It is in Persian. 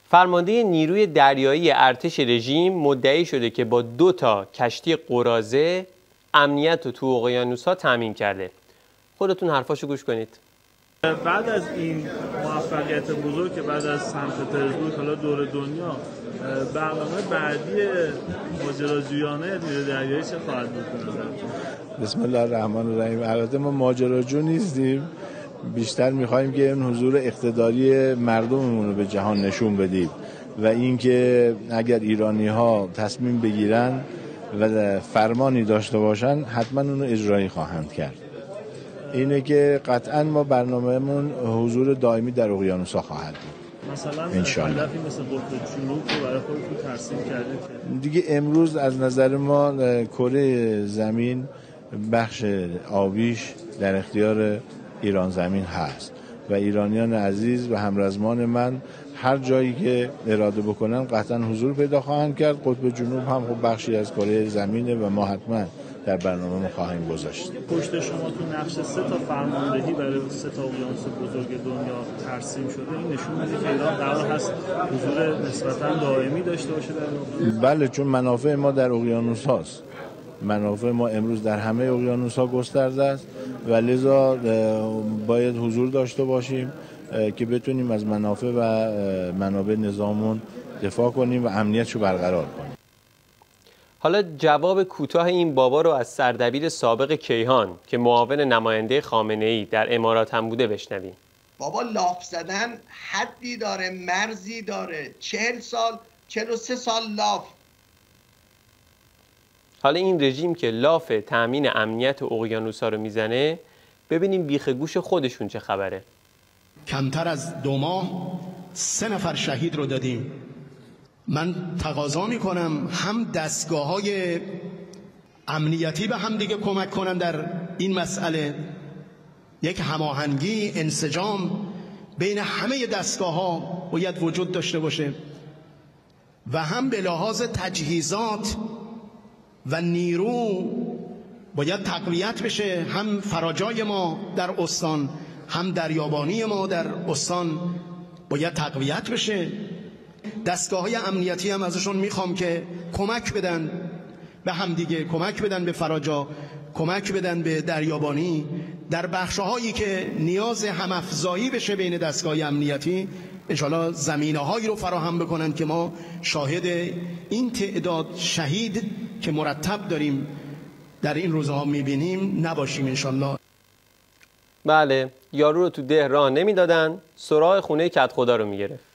فرمانده نیروی دریایی ارتش رژیم مدعی شده که با 2 کشتی قراضه امنیت رو تو اقیانوس‌ها تامین کرده. خودتون حرفاشو گوش کنید. بعد از این موفقیت بزرگ که بعد از سن پترزبورگ حالا دور دنیا، برنامه بعدی ماجراجویانه نیروی دریایی چه خواهد بود؟ بسم الله الرحمن الرحیم. البته ما ماجراجو نیستیم، بیشتر می‌خوایم که این حضور اقتداری مردممون رو به جهان نشون بدیم و اینکه اگر ایرانی‌ها تصمیم بگیرن و فرمانی داشته باشن حتما اون رو اجرایی خواهند کرد. اینه که قطعا ما برنامه‌مون حضور دائمی در اقیانوس‌ها خواهد بود. مثلا انشالله هدفی مثل قطب جنوب رو برای خودتون ترسیم کردید؟ دیگه امروز از نظر ما کره زمین بخش آبیش در اختیار ایران زمین هست و ایرانیان عزیز و همرزمان من هر جایی که اراده بکنن قطعا حضور پیدا خواهند کرد. قطب جنوب هم خب بخشی از کره زمینه و ما حتما در برنامه خواهیم گذاشت. پشت شما تو نقش 3 فرماندهی برای 3 اقیانوس بزرگ دنیا ترسیم شده، این نشون میده که ایران قرار هست حضور نسبتاً دائمی داشته باشه در بله، چون منافع ما در اقیانوس هاست. منافع ما امروز در همه اقیانوس ها گسترده است و لذا باید حضور داشته باشیم که بتونیم از منافع و منابع نظاممون دفاع کنیم و امنیتشو برقرار کنیم. حالا جواب کوتاه این بابا رو از سردبیر سابق کیهان که معاون نماینده خامنه‌ای در امارات هم بوده بشنویم. بابا لاف زدن حدی داره، مرزی داره. 40 سال 43 سال لاف. حالا این رژیم که لاف تامین امنیت اقیانوس‌ها رو میزنه، ببینیم بیخ گوش خودشون چه خبره. کمتر از 2 ماه 3 نفر شهید رو دادیم. من تقاضا میکنم هم دستگاه‌های امنیتی به هم دیگه کمک کنن در این مسئله، یک هماهنگی، انسجام بین همه دستگاه‌ها باید وجود داشته باشه و هم به لحاظ تجهیزات و نیرو باید تقویت بشه، هم فراجای ما در استان هم دریابانی ما در استان باید تقویت بشه. دستگاه‌های امنیتی هم ازشون میخوام که کمک بدن به همدیگه، کمک بدن به فراجا، کمک بدن به دریابانی در بخش‌هایی که نیاز هم‌افزایی بشه بین دستگاه‌های امنیتی. انشالله زمینه‌هایی رو فراهم بکنن که ما شاهد این تعداد شهید که مرتب داریم در این روزها میبینیم نباشیم انشالله. بله، یارو رو تو ده راه نمیدادن، سراغ خونه کدخدا رو میگرفت.